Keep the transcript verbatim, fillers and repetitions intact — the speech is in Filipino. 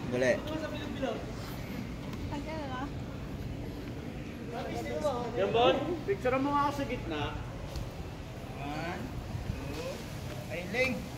Dali. Yan, Bon. Picture mo nga ako sa gitna. One, two, ay, Ling.